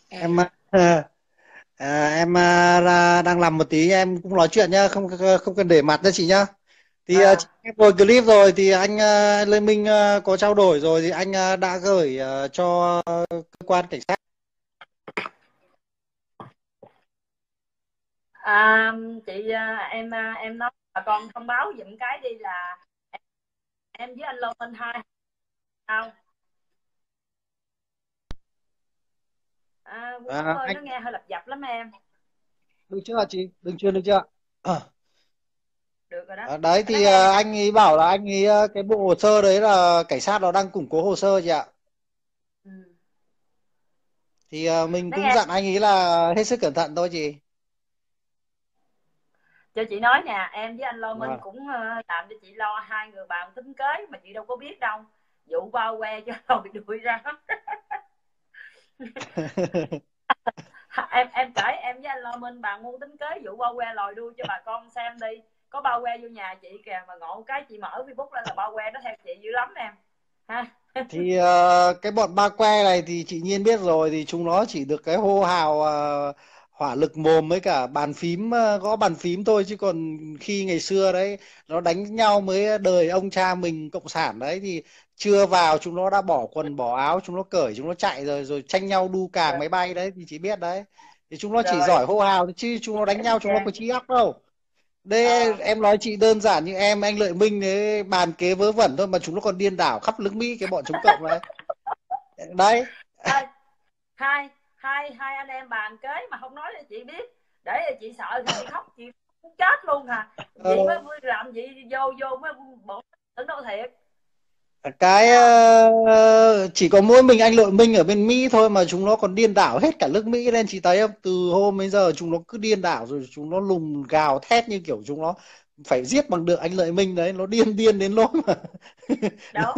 Em đang làm một tí, em cũng nói chuyện nhá, không không cần để mặt nha chị nhá. Thì chị À, xem rồi clip rồi thì anh Lê Minh có trao đổi rồi thì anh đã gửi cho cơ quan cảnh sát. à, chị em nói bà con thông báo giùm cái đi là em với anh Lô Minh hai sao Quốc ơi, Anh nó nghe hơi lặp dập lắm em. được chưa chị, đừng chưa được chưa? Được rồi đó, Đấy nó thì nghe nè. anh ấy bảo là anh ấy cái bộ hồ sơ đấy là cảnh sát nó đang củng cố hồ sơ chị ạ. Ừ. Thì mình Nó cũng nghe, dặn anh ấy là hết sức cẩn thận thôi chị. cho chị nói nè, em với anh Lô Minh Vâng. cũng làm cho chị lo hai người bạn tính kế mà chị đâu có biết đâu, vụ bao que cho rồi đuổi ra. Em kể em với anh Lo Minh bàn mua tính kế vụ bao que lòi đuôi cho bà con xem đi. Có bao que vô nhà chị kìa, mà ngộ cái chị mở Facebook lên là bao que nó theo chị dữ lắm em ha. Thì cái bọn ba que này thì chị Nhiên biết rồi, thì chúng nó chỉ được cái hô hào hỏa lực mồm với cả bàn phím, gõ bàn phím thôi, chứ còn khi ngày xưa đấy nó đánh nhau mới đời ông cha mình cộng sản đấy thì chưa vào chúng nó đã bỏ quần bỏ áo, chúng nó cởi chúng nó chạy rồi, rồi tranh nhau đu càng Rồi, máy bay đấy thì chị biết đấy. Thì chúng nó chỉ rồi giỏi hô hào thôi, chứ chúng nó đánh kể y nhau chúng nó có chang. trí óc đâu. Đây Ờ, em nói chị đơn giản như em, anh Lợi Minh đấy bàn kế vớ vẩn thôi mà chúng nó còn điên đảo khắp nước Mỹ, cái bọn chống cộng đấy. Đấy. ê, hai hai hai anh em bàn kế mà không nói cho chị biết, để chị sợ thì chị khóc, chị muốn chết luôn hả. Ờ, Vậy mới làm gì vô vô mới bộ tưởng đâu thiệt. cái Thấy không? chỉ có mỗi mình anh Lợi Minh ở bên Mỹ thôi mà chúng nó còn điên đảo hết cả nước Mỹ lên, chị thấy không? Từ hôm đến giờ chúng nó cứ điên đảo, rồi chúng nó lùng gào thét như kiểu chúng nó phải giết bằng được anh Lợi Minh đấy, nó điên điên đến nỗi mà. Đâu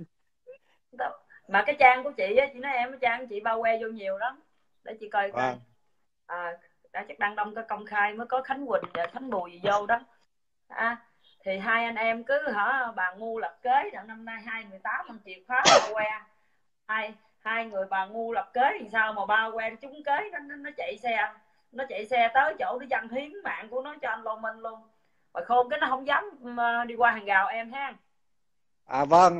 mà cái trang của chị á, chị nói em cái trang của chị bao que vô nhiều lắm, để chị coi coi. Vâng. À, đã chắc đăng đông có công khai mới có Khánh Quỳnh và Khánh Bùi gì vô đó. À, thì hai anh em cứ hả bàn ngu lập kế, năm nay 2018 mình triệt phá bao que. Hai hai người bàn ngu lập kế thì sao mà bao que trúng kế, nó chạy xe tới chỗ nó dâng hiến mạng của nó cho anh Lô Minh luôn. Mà khôn cái nó không dám đi qua hàng rào em ha. Vâng,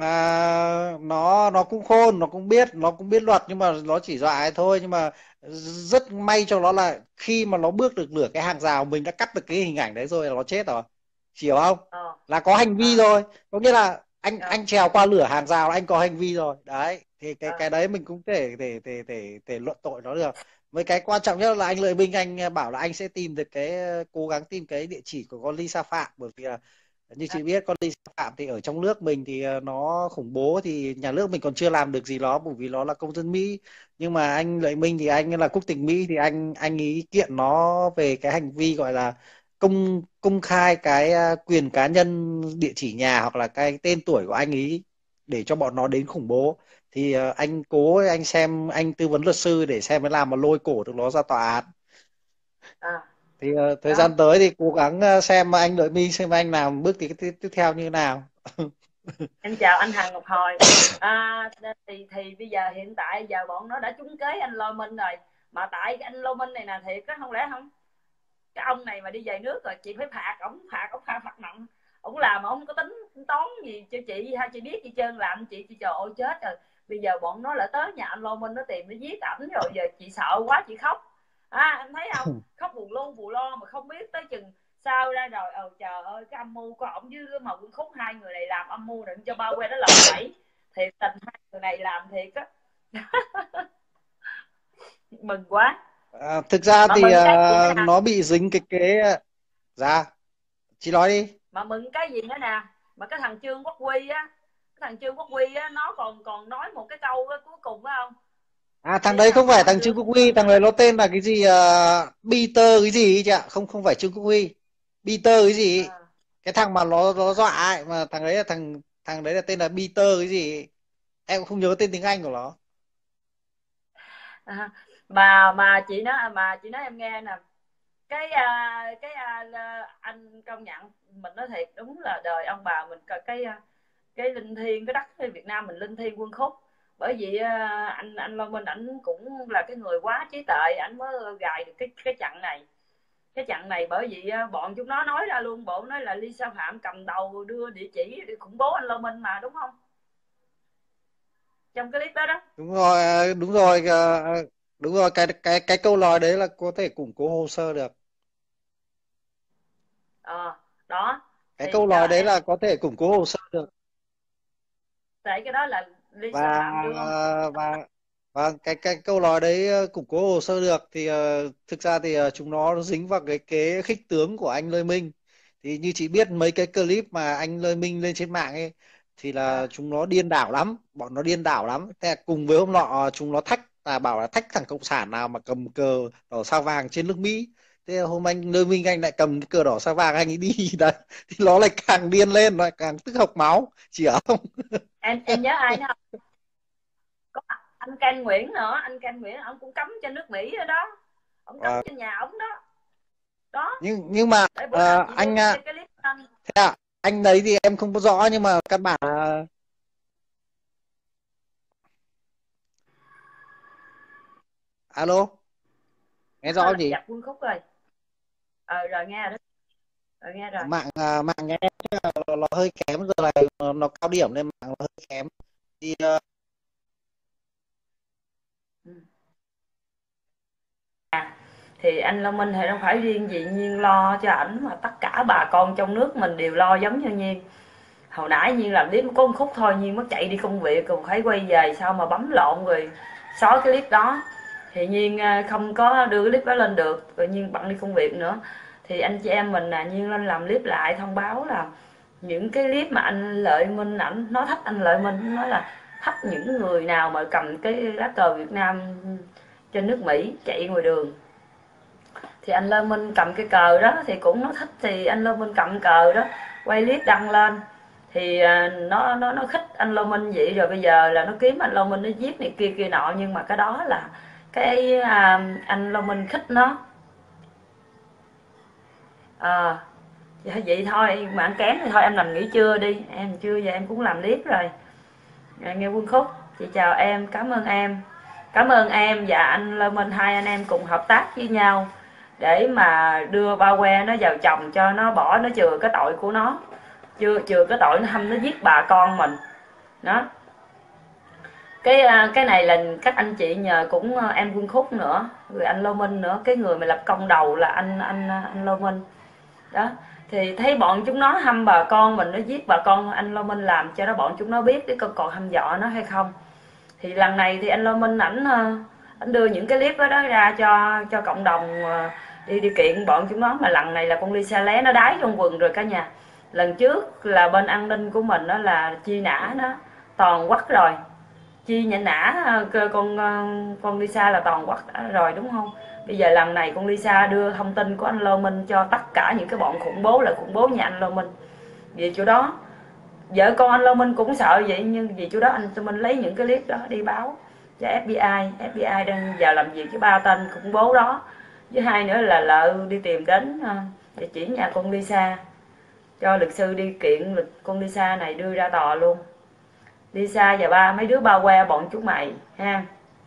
nó cũng khôn, nó cũng biết, nó cũng biết luật, nhưng mà nó chỉ dọa ấy thôi. Nhưng mà rất may cho nó là khi mà nó bước được nửa cái hàng rào, mình đã cắt được cái hình ảnh đấy rồi là nó chết rồi, hiểu không? Ờ. Là có hành vi À. rồi, có nghĩa là Rồi. anh trèo qua lửa hàng rào là anh có hành vi rồi đấy. Thì cái À. đấy mình cũng thể luận tội nó được. Với cái quan trọng nhất là anh Lợi Minh anh bảo là anh sẽ tìm được cái, cố gắng tìm cái địa chỉ của con Lisa Phạm, bởi vì là như À. chị biết con Lisa Phạm thì ở trong nước mình thì nó khủng bố, thì nhà nước mình còn chưa làm được gì nó bởi vì nó là công dân Mỹ. Nhưng mà anh Lợi Minh thì anh là quốc tịch Mỹ, thì anh ý kiện nó về cái hành vi gọi là công công khai cái quyền cá nhân, địa chỉ nhà hoặc là cái tên tuổi của anh ý để cho bọn nó đến khủng bố. Thì anh cố anh xem, anh tư vấn luật sư để xem cái làm mà lôi cổ được nó ra tòa án. À. Thì thời Đó. gian tới thì cố gắng xem anh Lợi Minh xem anh làm bước tiếp theo như thế nào. Em chào anh Hằng Ngọc Hồi. Thì bây giờ hiện tại giờ bọn nó đã trúng kế anh Lô Minh rồi, mà tại cái anh Lô Minh này là thiệt á, không lẽ không, cái ông này mà đi về nước rồi chị phải phạt ổng, phạt nặng. Ổng làm mà ổng có tính toán gì cho chị hay chị biết gì trơn, làm chị trời ơi chết rồi. Bây giờ bọn nó lại tới nhà anh Lô Minh nó tìm nó giết ảnh rồi, giờ chị sợ quá chị khóc. Em thấy không, khóc buồn lu buồn lo mà không biết tới chừng sao ra rồi. Trời ơi, cái âm mưu của ổng với mà Nguyễn Khúc, hai người này làm âm mưu đừng cho bao que nó lật tẩy. Thiệt tình hai người này làm thiệt á. Mừng quá. Thực ra Mà thì mừng cái gì nữa nè, nó bị dính cái dạ, chị nói đi. mà mừng cái gì nữa nè, mà cái thằng Trương Quốc Huy á, cái thằng Trương Quốc Huy á, nó còn còn nói một cái câu đó, cuối cùng phải không, Thằng biết đấy không, không phải hồi thằng xưa Trương Quốc Huy, thằng đấy nó tên là cái gì, Peter cái gì ấy chị ạ, không không phải Trương Quốc Huy, Peter cái gì ấy. à, Cái thằng mà nó dọa ấy, mà thằng đấy là thằng thằng đấy là tên là Peter cái gì ấy. Em cũng không nhớ tên tiếng Anh của nó. à, mà chị nói em nghe nè, anh công nhận mình nói thiệt, đúng là đời ông bà mình cái linh thiêng, cái đất Việt Nam mình linh thiêng Quân Khúc. bởi vì anh Lô Minh ảnh cũng là cái người quá trí tuệ, ảnh mới gài được cái chặng này. Cái chặng này bởi vì bọn chúng nó nói ra luôn, bộ nói là Lisa Phạm cầm đầu đưa địa chỉ để khủng bố anh Lô Minh mà, đúng không, trong cái clip đó đó. Đúng rồi, đúng rồi, đúng rồi, cái câu nói đấy là có thể củng cố hồ sơ được. Đó Cái thì câu nói đấy là có thể củng cố hồ sơ được. tại cái đó là Lisa và Phạm đưa. và và cái câu nói đấy củng cố hồ sơ được thì thực ra thì chúng nó dính vào cái kế khích tướng của anh Lê Minh. Thì như chị biết mấy cái clip mà anh Lê Minh lên trên mạng ấy thì là À, chúng nó điên đảo lắm, bọn nó điên đảo lắm. Thế là cùng với hôm nọ chúng nó thách, là bảo là thách thằng cộng sản nào mà cầm cờ đỏ sao vàng trên nước Mỹ. Thế là hôm anh Lê Minh anh lại cầm cái cờ đỏ sao vàng anh ấy đi đấy, thì nó lại càng điên lên, lại càng tức hộc máu, chỉ không. em nhớ ai nữa không? Có anh Canh Nguyễn nữa, anh Canh Nguyễn ông cũng cấm cho nước Mỹ đó, đó. Ông cấm cho nhà ông đó. Đó, nhưng mà để bữa nào chị đưa anh cho cái clip anh. thế à, anh đấy thì em không có rõ, nhưng mà căn bản là alo, nghe rõ Nó không là chị? giặc Quân Khúc rồi. Rồi nghe rồi đó. Rồi nghe rồi. Mạng nghe nó hơi kém, giờ này nó cao điểm nên mạng nó hơi kém. Thì Ừ. Thì anh Long Minh thì đâu phải riêng gì Nhiên lo cho ảnh, mà tất cả bà con trong nước mình đều lo giống như Nhiên. Hồi nãy Nhiên làm clip có một khúc thôi, Nhiên mất chạy đi công việc còn phải quay về, sao mà bấm lộn rồi xóa cái clip đó. Thì Nhiên không có đưa cái clip đó lên được, rồi Nhiên bận đi công việc nữa. Thì anh chị em mình Nhiên lên làm clip lại thông báo là những cái clip mà anh Lợi Minh ảnh nói thách anh Lợi Minh, nói là thách những người nào mà cầm cái lá cờ Việt Nam trên nước Mỹ chạy ngoài đường. Thì anh Lê Minh cầm cái cờ đó thì cũng nó thích, thì anh Lê Minh cầm cờ đó quay clip đăng lên, thì nó khích anh Lô Minh vậy, rồi bây giờ là nó kiếm anh Lô Minh nó giết này kia kia nọ, nhưng mà cái đó là cái anh Lô Minh khích nó. à, Vậy thôi mà ăn kém thì thôi em nằm nghỉ trưa đi, em trưa giờ em cũng làm clip rồi. Nghe Quân Khúc, chị chào em, cảm ơn em và anh Lê Minh, hai anh em cùng hợp tác với nhau để mà đưa ba que nó vào chồng cho nó bỏ, nó chừa cái tội của nó, chừa cái tội nó hâm nó giết bà con mình đó. Cái này là các anh chị nhờ cũng em Quân Khúc nữa, rồi anh Lô Minh nữa, cái người mà lập công đầu là anh Lô Minh đó. Thì thấy bọn chúng nó hâm bà con mình, nó giết bà con, anh Lô Minh làm cho nó, bọn chúng nó biết cái còn hăm dọa nó hay không. Thì lần này thì anh Lô Minh ảnh đưa những cái clip đó ra cho cộng đồng đi kiện bọn chúng nó, mà lần này là con Lisa lé nó đái trong quần rồi cả nhà. Lần trước là bên an ninh của mình đó là chi nã nó toàn quắc rồi, chi nhận nã con Lisa là toàn quắc rồi đúng không. Bây giờ lần này con Lisa đưa thông tin của anh Lô Minh cho tất cả những cái bọn khủng bố là khủng bố nhà anh Lô Minh. Vì chỗ đó vợ con anh Lô Minh cũng sợ vậy, nhưng vì chỗ đó anh Lô Minh lấy những cái clip đó đi báo cho FBI đang vào làm việc với ba tên khủng bố đó. Với hai nữa là lợ đi tìm đến địa chỉ nhà con Lisa, cho luật sư đi kiện con Lisa này đưa ra tòa luôn. Lisa và mấy đứa bao que bọn chúng mày ha.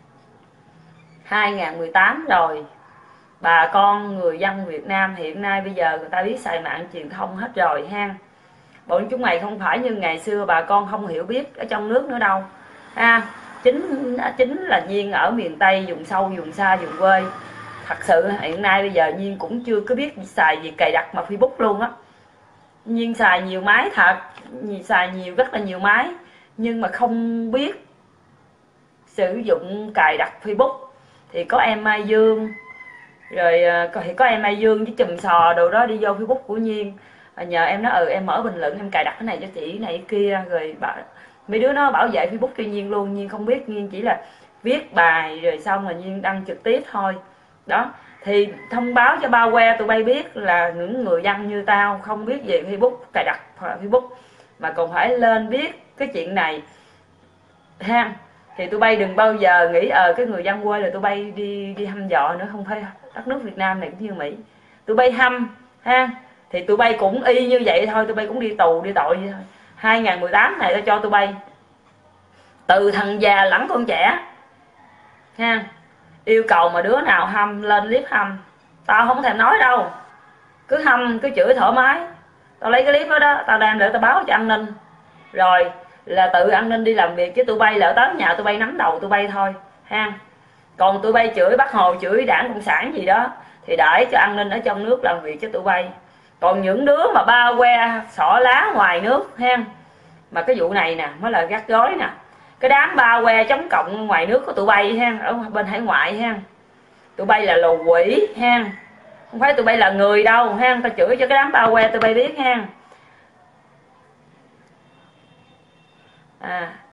2018 rồi, bà con người dân Việt Nam hiện nay bây giờ người ta biết xài mạng truyền thông hết rồi ha. Bọn chúng mày không phải như ngày xưa bà con không hiểu biết ở trong nước nữa đâu ha. Chính là Nhiên ở miền Tây, vùng sâu vùng xa vùng quê, thật sự hiện nay bây giờ Nhiên cũng chưa có biết xài gì cài đặt mà Facebook luôn á. Nhiên xài nhiều máy thật, xài nhiều, rất là nhiều máy, nhưng mà không biết sử dụng cài đặt Facebook. Thì có em Mai Dương, rồi thì có em Mai Dương với chùm sò đồ đó đi vô Facebook của Nhiên, nhờ em nói em mở bình luận, em cài đặt cái này cho chị này kia, rồi mấy đứa nó bảo vệ Facebook cho Nhiên luôn. Nhiên không biết, Nhiên chỉ là viết bài rồi xong là Nhiên đăng trực tiếp thôi đó. Thì thông báo cho bao que tụi bay biết là những người dân như tao không biết về Facebook, cài đặt Facebook mà còn phải lên biết cái chuyện này ha. Thì tụi bay đừng bao giờ nghĩ cái người dân quê là tụi bay đi hăm dọa nữa, không phải. Đất nước Việt Nam này cũng như Mỹ, tụi bay hăm ha thì tụi bay cũng y như vậy thôi, tụi bay cũng đi tù đi tội vậy thôi. 2018 này tao cho tụi bay từ thằng già lẫn con trẻ ha. Yêu cầu mà đứa nào hâm lên clip hâm, tao không thèm nói đâu, cứ hâm cứ chửi thoải mái. Tao lấy cái clip đó tao đem để tao báo cho an ninh, rồi là tự an ninh đi làm việc, chứ tụi bay lỡ tới nhà tụi bay nắm đầu tụi bay thôi ha. Còn tụi bay chửi Bác Hồ, chửi Đảng Cộng sản gì đó thì để cho an ninh ở trong nước làm việc cho tụi bay. Còn những đứa mà bao que xỏ lá ngoài nước ha, mà cái vụ này nè mới là gắt gối nè, cái đám bao que chống cộng ngoài nước của tụi bay ha, ở bên hải ngoại ha, tụi bay là lù quỷ ha, không phải tụi bay là người đâu ha. Tao chửi cho cái đám bao que tụi bay biết ha.